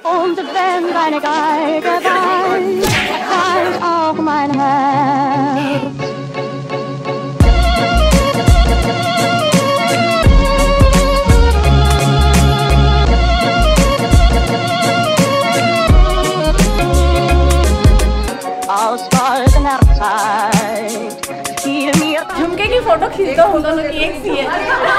Und wenn deine Geige weint, weint auch mein Herz. Aus goldener Zeit fiel mir झुमके की photo खींचता हूँ दोनों की एक सी है।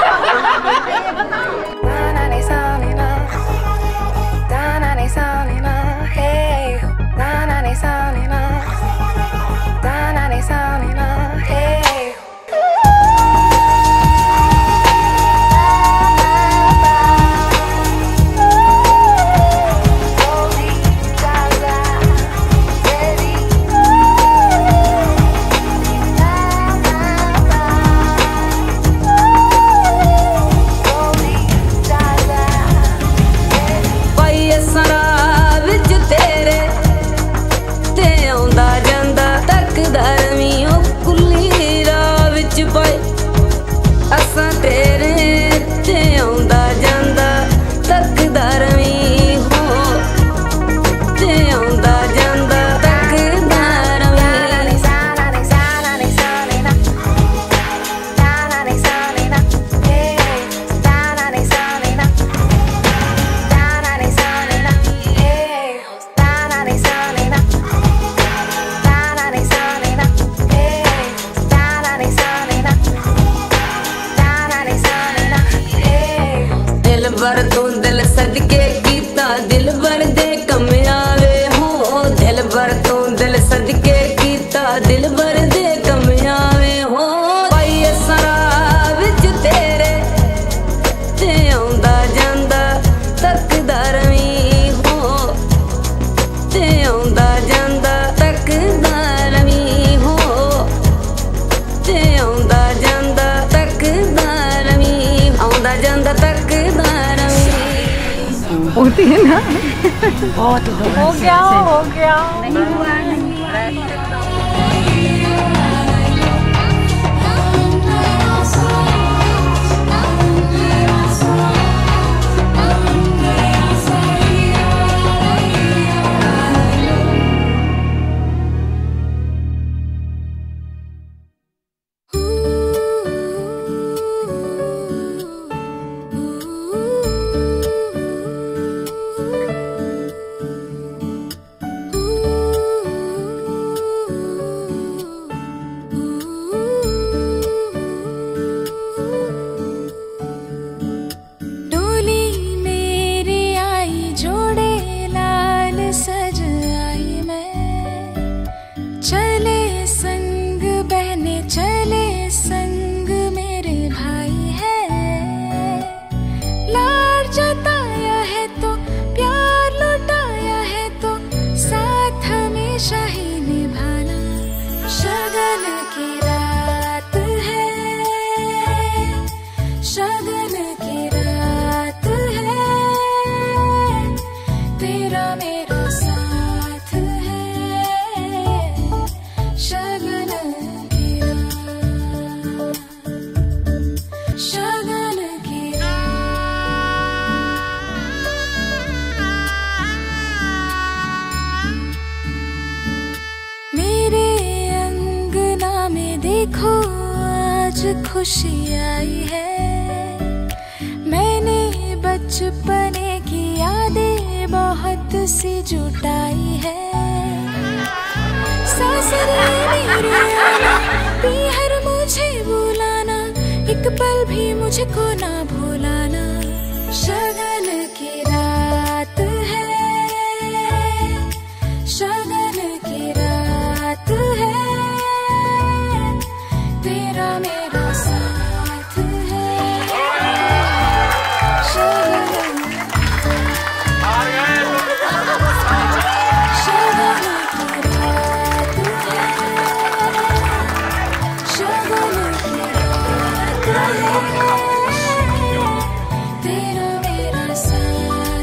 दिल सदके कीता दिल भर दे कम आवे हो दिल भर तो दिल सदके कीता दिल भर दे कम आवे हो भाई शराब विच तेरे ते आंदा जांदा तकदा रवी हो ते आंदा जांदा तकदा रवी हो ते आंदा जांदा तकदा रवी आंदा जांदा तकदा होती है ना। बहुत हो गया नहीं हुआ देखो आज खुशी आई है मैंने बचपने की यादें बहुत सी जुटाई है सासरे मेरे आना पीहर मुझे बुलाना एक पल भी मुझको ना भुलाना शगन की रात है शगन की रात है तेरा मेरा साथ है शगन की रात है शगन की रात है तेरा मेरा साथ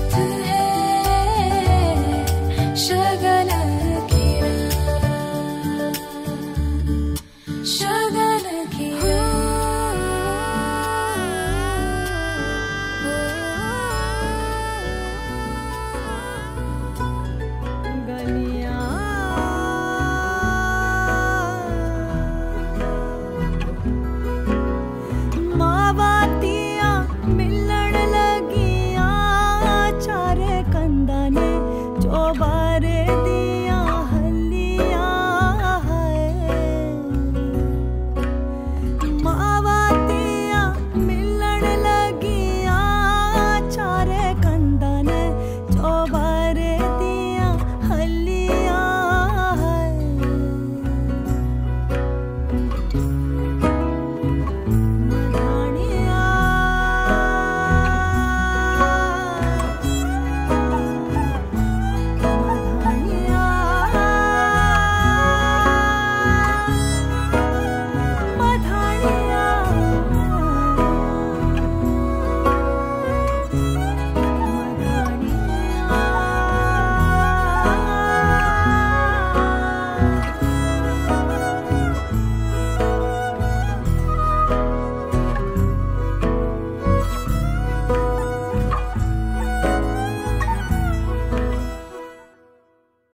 बंदा ने जो बात